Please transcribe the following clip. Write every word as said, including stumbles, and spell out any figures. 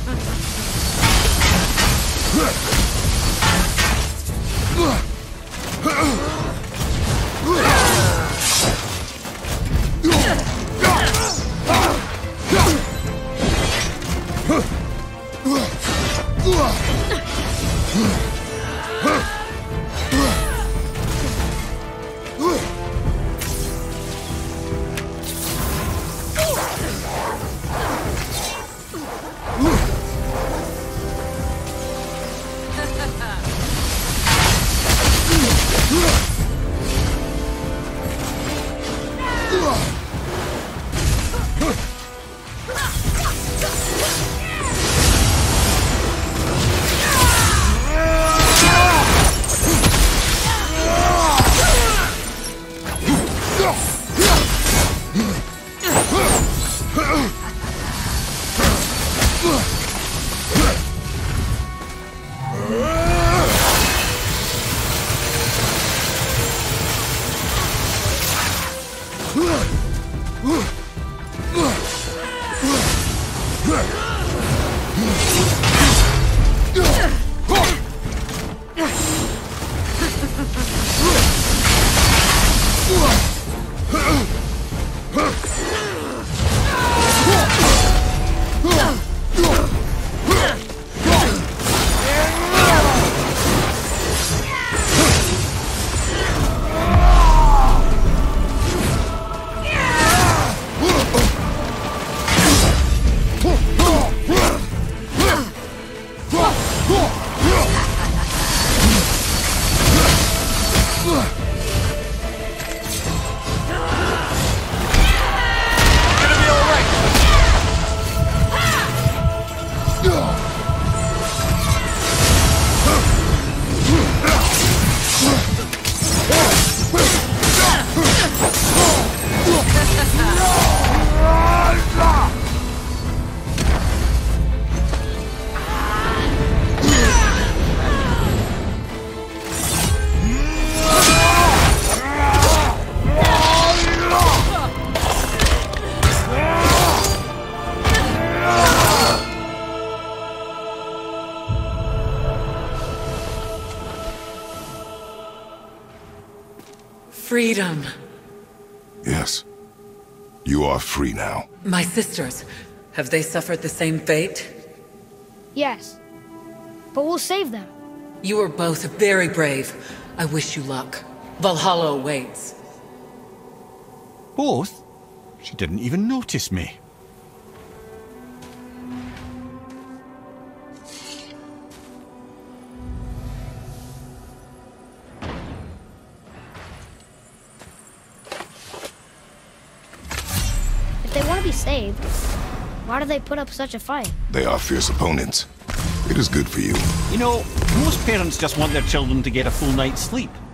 Freedom. Yes. You are free now. My sisters, have they suffered the same fate? Yes. But we'll save them. You are both very brave. I wish you luck. Valhalla awaits. Both? She didn't even notice me. If they want to be saved, why do they put up such a fight? They are fierce opponents. It is good for you. You know, most parents just want their children to get a full night's sleep.